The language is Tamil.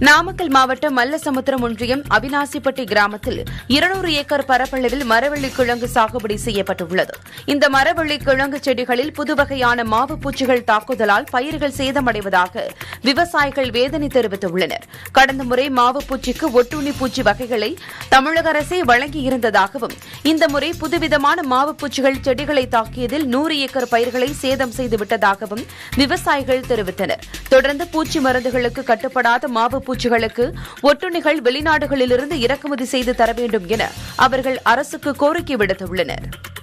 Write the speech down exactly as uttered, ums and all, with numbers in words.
நாமக்கல் மாவட்டம் மல்லசமுத்திரம் ஒன்றியம் அவினாசிப்பட்டி கிராமத்தில் இருநூறு ஏக்கர் பரப்பளவில் மரவள்ளி கிழங்கு சாகுபடி செய்யப்பட்டுள்ளது. இந்த மரவள்ளி கிழங்கு செடிகளில் புதுவகையான மாவு பூச்சிகள் தாக்குதலால் பயிர்கள் சேதமடைவதாக விவசாயிகள் வேதனை தெரிவித்துள்ளனர். கடந்த முறை மாவு பூச்சிக்கு ஒட்டுண்ணி பூச்சி வகைகளை தமிழக அரசே வழங்கியிருந்ததாகவும் இந்த முறை புதுவிதமான மாவு பூச்சிகள் செடிகளை தாக்கியதில் நூறு ஏக்கர் பயிர்களை சேதம் செய்துவிட்டதாகவும் விவசாயிகள் தெரிவித்தனர். தொடர்ந்து பூச்சி மருந்துகளுக்கு கட்டுப்படாத மாவு பூச்சிகளுக்கு ஒட்டுண்ணிகள் வெளிநாடுகளிலிருந்து இறக்குமதி செய்து தர வேண்டும் என அவர்கள் அரசுக்கு கோரிக்கை விடுத்துள்ளனர்.